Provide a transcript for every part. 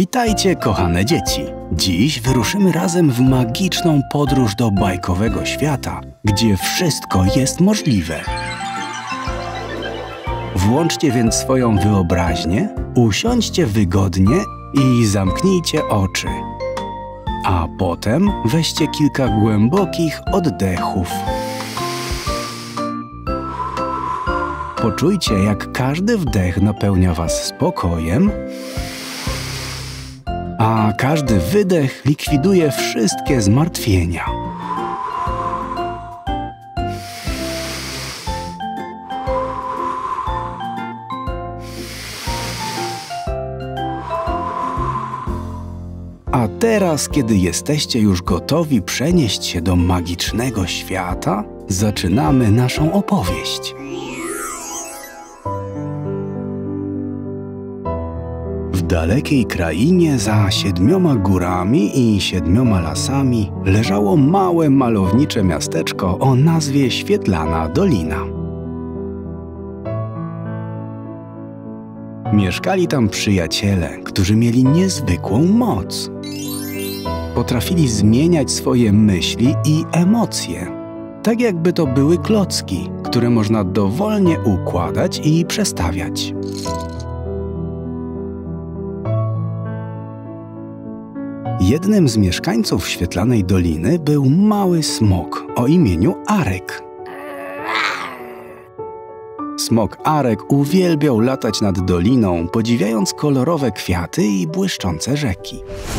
Witajcie, kochane dzieci! Dziś wyruszymy razem w magiczną podróż do bajkowego świata, gdzie wszystko jest możliwe. Włączcie więc swoją wyobraźnię, usiądźcie wygodnie i zamknijcie oczy. A potem weźcie kilka głębokich oddechów. Poczujcie, jak każdy wdech napełnia was spokojem, a każdy wydech likwiduje wszystkie zmartwienia. A teraz, kiedy jesteście już gotowi przenieść się do magicznego świata, zaczynamy naszą opowieść. W dalekiej krainie za 7 górami i 7 lasami leżało małe, malownicze miasteczko o nazwie Świetlana Dolina. Mieszkali tam przyjaciele, którzy mieli niezwykłą moc. Potrafili zmieniać swoje myśli i emocje, tak jakby to były klocki, które można dowolnie układać i przestawiać. Jednym z mieszkańców Świetlanej Doliny był mały smok o imieniu Arek. Smok Arek uwielbiał latać nad doliną, podziwiając kolorowe kwiaty i błyszczące rzeki.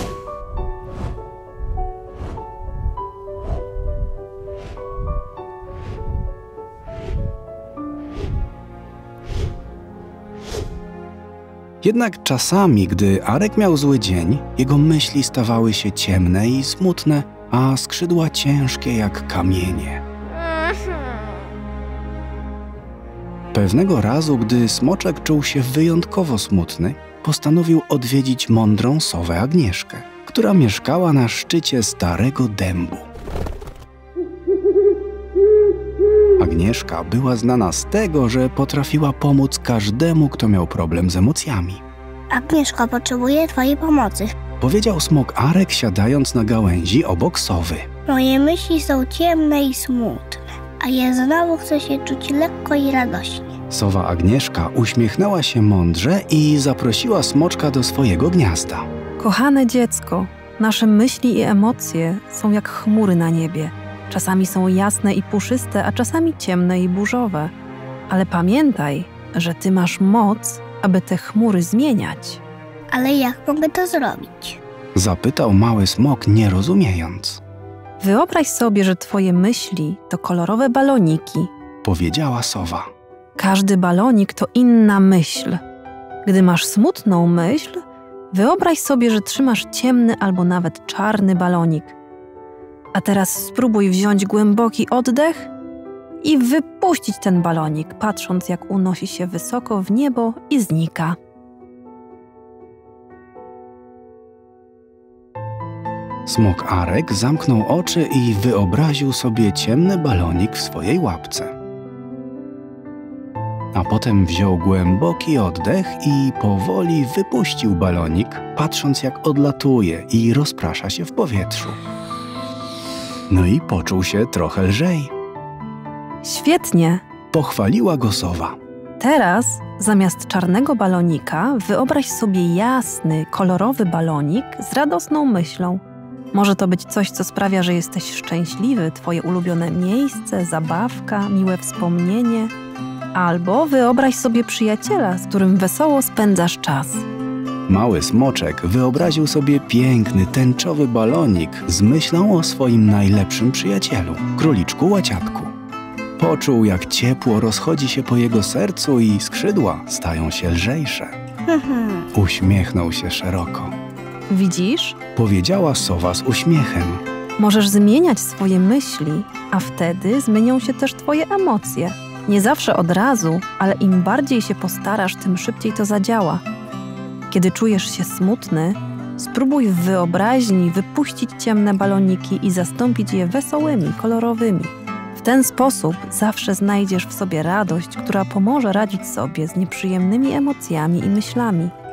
Jednak czasami, gdy Arek miał zły dzień, jego myśli stawały się ciemne i smutne, a skrzydła ciężkie jak kamienie. Pewnego razu, gdy smoczek czuł się wyjątkowo smutny, postanowił odwiedzić mądrą sowę Agnieszkę, która mieszkała na szczycie starego dębu. Agnieszka była znana z tego, że potrafiła pomóc każdemu, kto miał problem z emocjami. Agnieszko, potrzebuję twojej pomocy. Powiedział smok Arek, siadając na gałęzi obok sowy. Moje myśli są ciemne i smutne, a ja znowu chcę się czuć lekko i radośnie. Sowa Agnieszka uśmiechnęła się mądrze i zaprosiła smoczka do swojego gniazda. Kochane dziecko, nasze myśli i emocje są jak chmury na niebie. Czasami są jasne i puszyste, a czasami ciemne i burzowe. Ale pamiętaj, że ty masz moc, aby te chmury zmieniać. Ale jak mogę to zrobić? Zapytał mały smok, nie rozumiejąc. Wyobraź sobie, że twoje myśli to kolorowe baloniki. Powiedziała sowa. Każdy balonik to inna myśl. Gdy masz smutną myśl, wyobraź sobie, że trzymasz ciemny albo nawet czarny balonik. A teraz spróbuj wziąć głęboki oddech i wypuścić ten balonik, patrząc, jak unosi się wysoko w niebo i znika. Smok Arek zamknął oczy i wyobraził sobie ciemny balonik w swojej łapce. A potem wziął głęboki oddech i powoli wypuścił balonik, patrząc, jak odlatuje i rozprasza się w powietrzu. No i poczuł się trochę lżej. Świetnie! Pochwaliła go sowa. Teraz zamiast czarnego balonika wyobraź sobie jasny, kolorowy balonik z radosną myślą. Może to być coś, co sprawia, że jesteś szczęśliwy, twoje ulubione miejsce, zabawka, miłe wspomnienie. Albo wyobraź sobie przyjaciela, z którym wesoło spędzasz czas. Mały smoczek wyobraził sobie piękny, tęczowy balonik z myślą o swoim najlepszym przyjacielu, króliczku Łaciatku. Poczuł, jak ciepło rozchodzi się po jego sercu i skrzydła stają się lżejsze. Uśmiechnął się szeroko. Widzisz? Powiedziała sowa z uśmiechem. Możesz zmieniać swoje myśli, a wtedy zmienią się też twoje emocje. Nie zawsze od razu, ale im bardziej się postarasz, tym szybciej to zadziała. Kiedy czujesz się smutny, spróbuj w wyobraźni wypuścić ciemne baloniki i zastąpić je wesołymi, kolorowymi. W ten sposób zawsze znajdziesz w sobie radość, która pomoże radzić sobie z nieprzyjemnymi emocjami i myślami.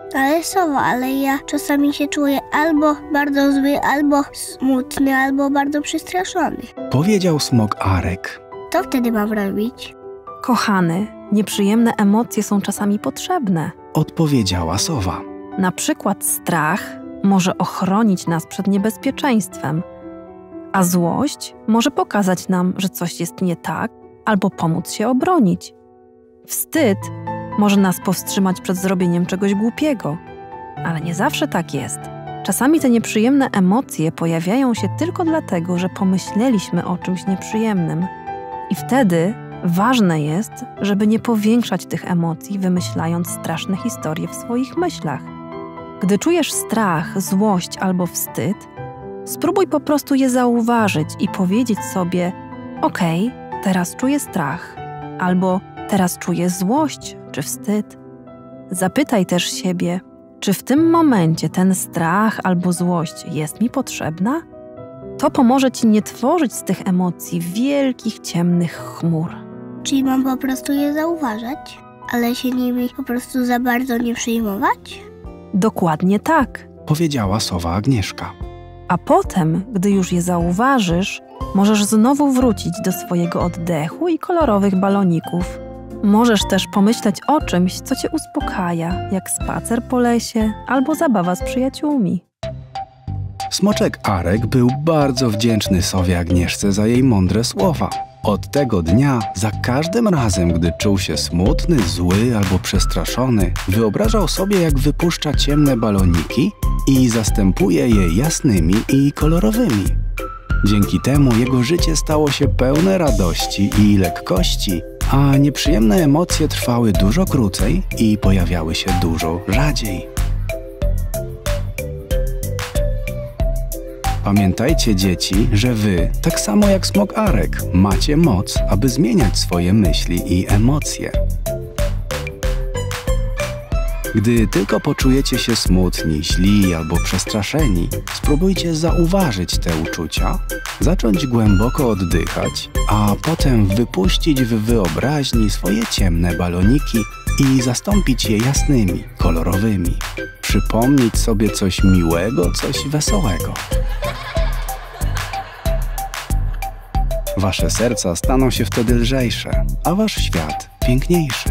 Ale Sowa, ale ja czasami się czuję albo bardzo zły, albo smutny, albo bardzo przestraszony. Powiedział smok Arek. Co wtedy mam robić? Kochany, nieprzyjemne emocje są czasami potrzebne. Odpowiedziała sowa. Na przykład strach może ochronić nas przed niebezpieczeństwem, a złość może pokazać nam, że coś jest nie tak, albo pomóc się obronić. Wstyd może nas powstrzymać przed zrobieniem czegoś głupiego, ale nie zawsze tak jest. Czasami te nieprzyjemne emocje pojawiają się tylko dlatego, że pomyśleliśmy o czymś nieprzyjemnym. I wtedy ważne jest, żeby nie powiększać tych emocji, wymyślając straszne historie w swoich myślach. Gdy czujesz strach, złość albo wstyd, spróbuj po prostu je zauważyć i powiedzieć sobie: okej, teraz czuję strach, albo teraz czuję złość czy wstyd. Zapytaj też siebie, czy w tym momencie ten strach albo złość jest mi potrzebna? To pomoże ci nie tworzyć z tych emocji wielkich, ciemnych chmur. Czyli mam po prostu je zauważać, ale się nimi po prostu za bardzo nie przejmować? Dokładnie tak. Powiedziała sowa Agnieszka. A potem, gdy już je zauważysz, możesz znowu wrócić do swojego oddechu i kolorowych baloników. Możesz też pomyśleć o czymś, co cię uspokaja, jak spacer po lesie albo zabawa z przyjaciółmi. Smoczek Arek był bardzo wdzięczny sowie Agnieszce za jej mądre słowa. Od tego dnia, za każdym razem, gdy czuł się smutny, zły albo przestraszony, wyobrażał sobie, jak wypuszcza ciemne baloniki i zastępuje je jasnymi i kolorowymi. Dzięki temu jego życie stało się pełne radości i lekkości, a nieprzyjemne emocje trwały dużo krócej i pojawiały się dużo rzadziej. Pamiętajcie, dzieci, że wy, tak samo jak smok Arek, macie moc, aby zmieniać swoje myśli i emocje. Gdy tylko poczujecie się smutni, źli albo przestraszeni, spróbujcie zauważyć te uczucia, zacząć głęboko oddychać, a potem wypuścić w wyobraźni swoje ciemne baloniki i zastąpić je jasnymi, kolorowymi. Przypomnieć sobie coś miłego, coś wesołego. Wasze serca staną się wtedy lżejsze, a wasz świat piękniejszy.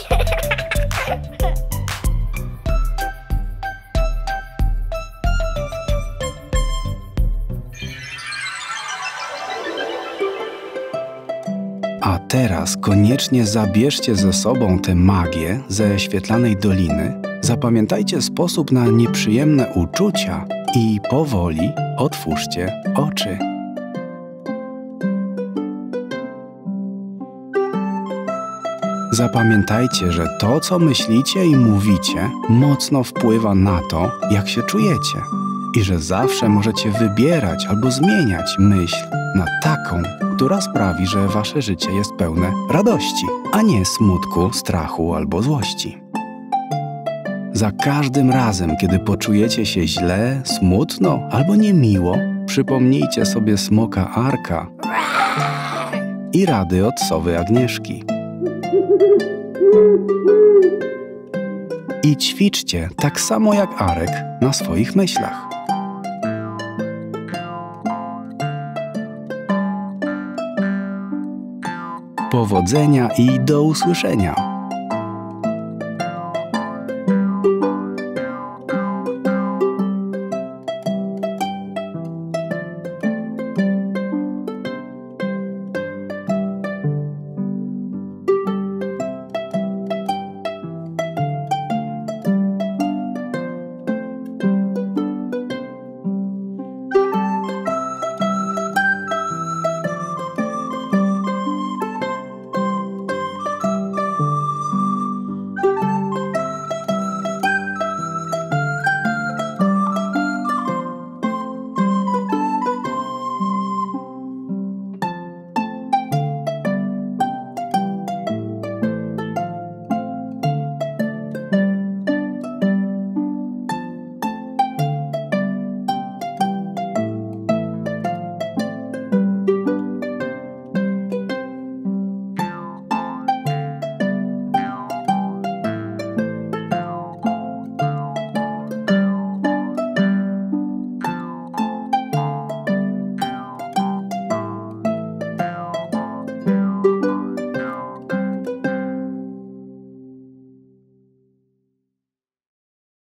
A teraz koniecznie zabierzcie ze sobą tę magię ze świetlanej doliny, zapamiętajcie sposób na nieprzyjemne uczucia i powoli otwórzcie oczy. Zapamiętajcie, że to, co myślicie i mówicie, mocno wpływa na to, jak się czujecie i że zawsze możecie wybierać albo zmieniać myśl na taką, która sprawi, że wasze życie jest pełne radości, a nie smutku, strachu albo złości. Za każdym razem, kiedy poczujecie się źle, smutno albo niemiło, przypomnijcie sobie smoka Arka i rady od sowy Agnieszki. I ćwiczcie tak samo jak Arek na swoich myślach. Powodzenia i do usłyszenia!